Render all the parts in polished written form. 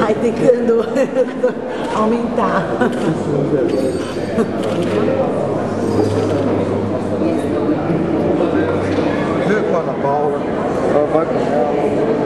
vai tentando aumentar. Vê com a Ana Paula, vai com ela.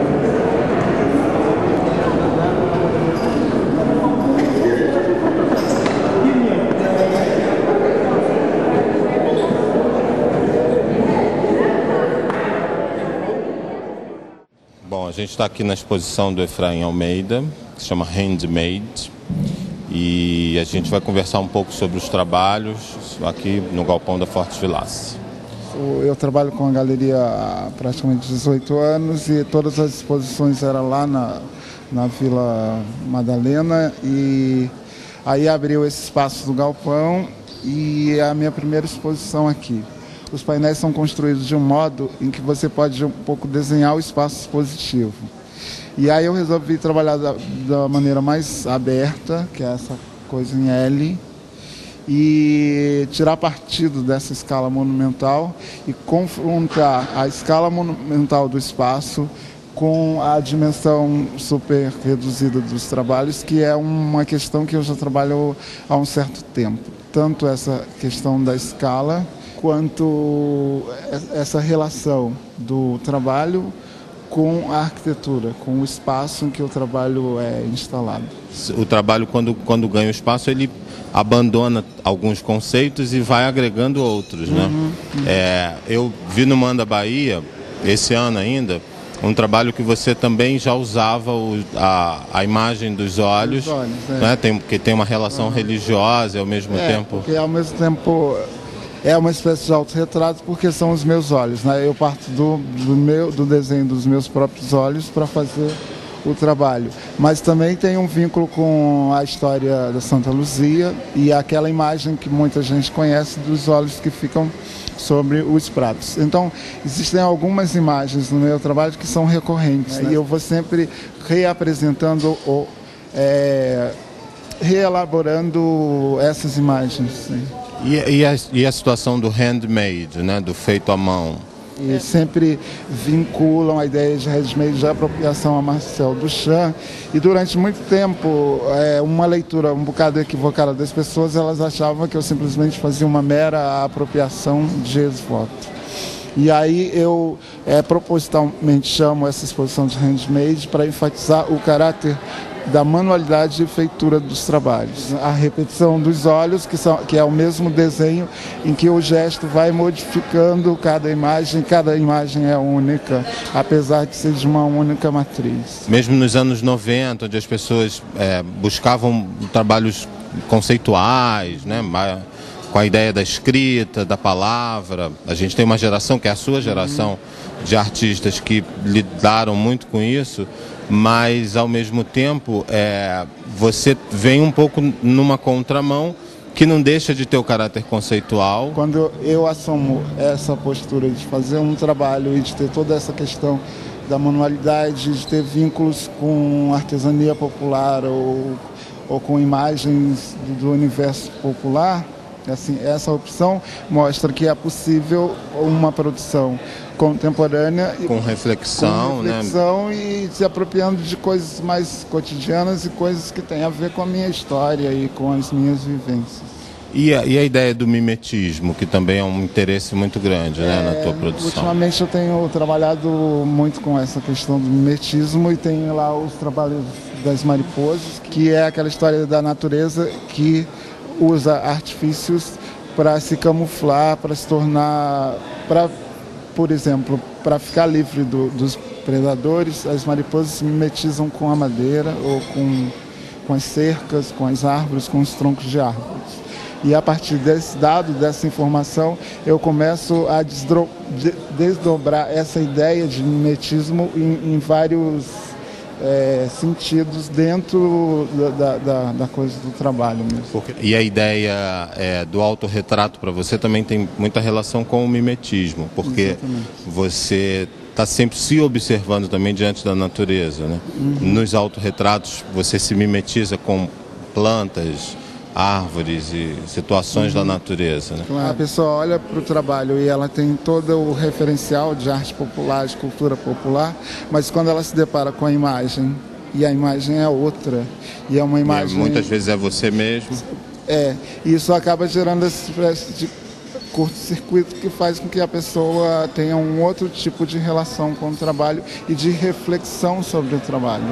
Bom, a gente está aqui na exposição do Efraim Almeida, que se chama Handmade, e a gente vai conversar um pouco sobre os trabalhos aqui no Galpão da Fortes Vilace. Eu trabalho com a galeria há praticamente 18 anos e todas as exposições eram lá na Vila Madalena, e aí abriu esse espaço do Galpão e é a minha primeira exposição aqui. Os painéis são construídos de um modo em que você pode um pouco desenhar o espaço expositivo. E aí eu resolvi trabalhar da maneira mais aberta, que é essa coisa em L, e tirar partido dessa escala monumental e confrontar a escala monumental do espaço com a dimensão super reduzida dos trabalhos, que é uma questão que eu já trabalho há um certo tempo. Tanto essa questão da escala, quanto essa relação do trabalho com a arquitetura, com o espaço em que o trabalho é instalado. O trabalho, quando ganha o espaço, ele abandona alguns conceitos e vai agregando outros, né? Eu vi no Manda Bahia, esse ano ainda, um trabalho que você também já usava a imagem dos olhos, né? Que tem uma relação religiosa e ao mesmo tempo... Porque ao mesmo tempo é uma espécie de autorretrato, porque são os meus olhos, né? Eu parto do desenho dos meus próprios olhos para fazer o trabalho. Mas também tem um vínculo com a história da Santa Luzia e aquela imagem que muita gente conhece dos olhos que ficam sobre os pratos. Então, existem algumas imagens no meu trabalho que são recorrentes, né? E eu vou sempre reapresentando ou reelaborando essas imagens, né? E a situação do handmade, né, do feito à mão? E sempre vinculam a ideia de handmade de apropriação a Marcel Duchamp. E durante muito tempo, uma leitura um bocado equivocada das pessoas, elas achavam que eu simplesmente fazia uma mera apropriação de ex-voto. E aí eu propositalmente chamo essa exposição de handmade para enfatizar o caráter da manualidade e feitura dos trabalhos. A repetição dos olhos, que é o mesmo desenho em que o gesto vai modificando cada imagem é única, apesar de ser de uma única matriz. Mesmo nos anos 90, onde as pessoas buscavam trabalhos conceituais, né, com a ideia da escrita, da palavra, a gente tem uma geração, que é a sua geração, de artistas que lidaram muito com isso, mas ao mesmo tempo você vem um pouco numa contramão que não deixa de ter o caráter conceitual. Quando eu assumo essa postura de fazer um trabalho e de ter toda essa questão da manualidade, de ter vínculos com artesania popular ou com imagens do universo popular, assim, essa opção mostra que é possível uma produção contemporânea com reflexão, né? E se apropriando de coisas mais cotidianas e coisas que têm a ver com a minha história e com as minhas vivências. E a ideia do mimetismo, que também é um interesse muito grande, né, na tua produção? Ultimamente eu tenho trabalhado muito com essa questão do mimetismo e tenho lá os trabalhos das mariposas, que é aquela história da natureza que usa artifícios para se camuflar, para se tornar, por exemplo, para ficar livre dos predadores. As mariposas se mimetizam com a madeira ou com as cercas, com as árvores, com os troncos de árvores. E a partir desse dado, dessa informação, eu começo a desdobrar essa ideia de mimetismo em vários sentidos dentro da coisa do trabalho mesmo. E a ideia do autorretrato para você também tem muita relação com o mimetismo, porque Exatamente. Você está sempre se observando também diante da natureza, né? Nos autorretratos você se mimetiza com plantas, árvores e situações da natureza, né? A pessoa olha para o trabalho e ela tem todo o referencial de arte popular, de cultura popular, mas quando ela se depara com a imagem e a imagem é outra. E é uma imagem... Muitas vezes é você mesmo. E isso acaba gerando essa espécie de curto-circuito que faz com que a pessoa tenha um outro tipo de relação com o trabalho e de reflexão sobre o trabalho.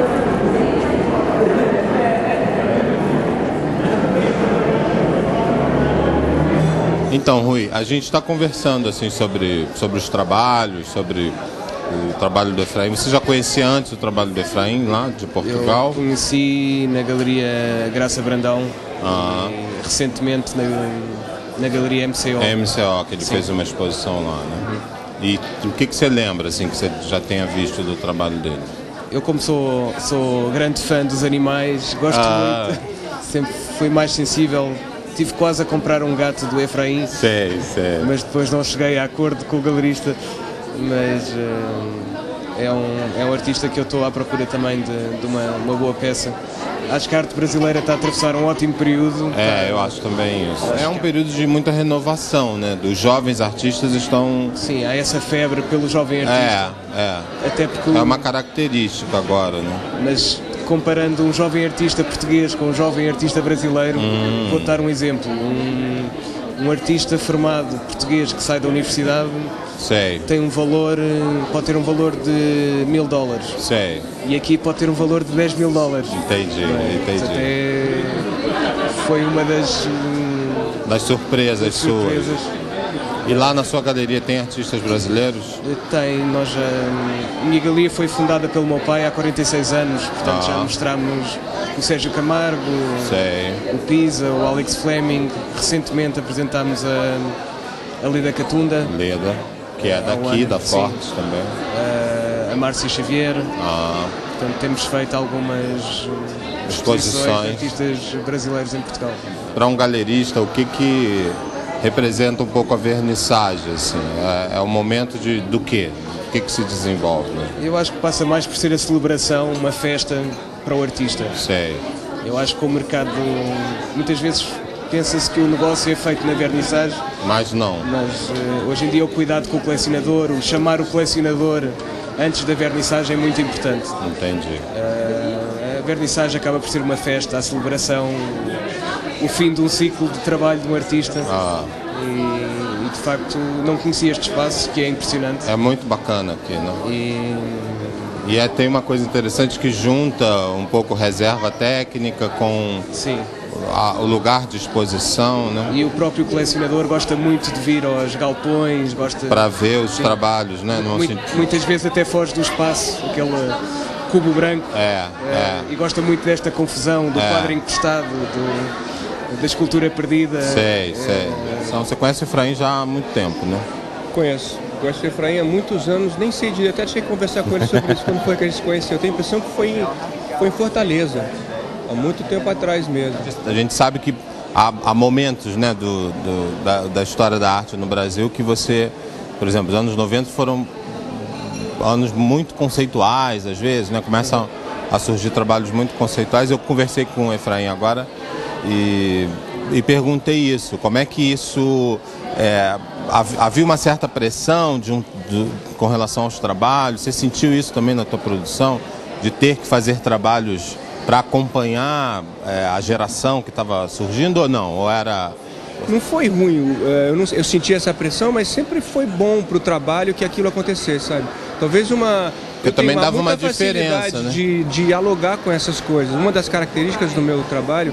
Então, Rui, a gente está conversando assim, sobre os trabalhos, sobre o trabalho do Efraim. Você já conhecia antes o trabalho do Efraim, lá de Portugal? Eu conheci na Galeria Graça Brandão e recentemente na Galeria MCO. É MCO, que ele fez uma exposição lá, né? E o que você lembra, assim, que você já tenha visto do trabalho dele? Eu, como sou grande fã dos animais, gosto muito, sempre fui mais sensível. Tive quase a comprar um gato do Efraim, Sei. mas depois não cheguei a acordo com o galerista. Mas é um artista que eu estou à procura também de uma boa peça. Acho que a arte brasileira está a atravessar um ótimo período. Eu acho também isso. É um período de muita renovação, né? Os jovens artistas estão... Sim, há essa febre pelo jovem artista. Até porque... É uma característica agora, né? Mas comparando um jovem artista português com um jovem artista brasileiro, vou dar um exemplo. Um artista formado português que sai da universidade tem um valor, pode ter um valor de $1000. Sei. E aqui pode ter um valor de $10.000. Entendi. Até foi uma das surpresas suas. E lá na sua galeria tem artistas brasileiros? Tem, a minha galeria foi fundada pelo meu pai há 46 anos, portanto já mostramos o Sérgio Camargo, o Pisa, o Alex Fleming. Recentemente apresentámos a Leda Catunda. Leda, que é daqui, da Fortes também. A Márcia Xavier. Portanto, temos feito algumas exposições de artistas brasileiros em Portugal. Para um galerista, o que representa um pouco a vernissagem, assim? É o momento do quê? O que se desenvolve? Né? Eu acho que passa mais por ser a celebração, uma festa para o artista. Sei. Eu acho que o mercado, muitas vezes pensa-se que o negócio é feito na vernissagem. Mas não. Mas hoje em dia o cuidado com o colecionador, o chamar o colecionador antes da vernissagem é muito importante. Entendi. A vernissagem acaba por ser uma festa, a celebração, o fim de um ciclo de trabalho de um artista. E de facto não conhecia este espaço, que é impressionante. É muito bacana aqui, né? E tem uma coisa interessante que junta um pouco reserva técnica com o lugar de exposição, né? E o próprio colecionador gosta muito de vir aos galpões, para ver os trabalhos, né? Muitas vezes até foge do espaço, aquele cubo branco. E gosta muito desta confusão, do quadro encostado, da escultura perdida. Sei. Então, você conhece o Efraim já há muito tempo, né? Conheço o Efraim há muitos anos, nem sei direito, até tinha que conversar com ele sobre isso quando foi que a gente se conheceu. Eu tenho a impressão que foi em Fortaleza, há muito tempo atrás mesmo. A gente sabe que há momentos, né, da história da arte no Brasil que você, por exemplo, os anos 90 foram anos muito conceituais, às vezes, né? Começam a surgir trabalhos muito conceituais. Eu conversei com o Efraim agora e perguntei isso, como é que isso... havia uma certa pressão com relação aos trabalhos? Você sentiu isso também na tua produção? De ter que fazer trabalhos para acompanhar a geração que estava surgindo ou não? Ou era... Não foi ruim, eu senti essa pressão, mas sempre foi bom para o trabalho que aquilo acontecesse, sabe? Talvez eu também dava uma diferença, né? De dialogar com essas coisas. Uma das características do meu trabalho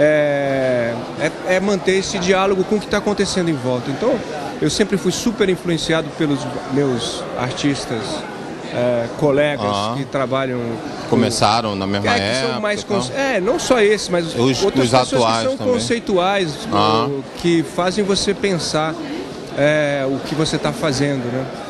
é manter esse diálogo com o que está acontecendo em volta. Então, eu sempre fui super influenciado pelos meus artistas, colegas que trabalham... Começaram na mesma época. Que são mais não só esse, mas outras pessoas atuais que são também. Conceituais, que fazem você pensar o que você está fazendo, né?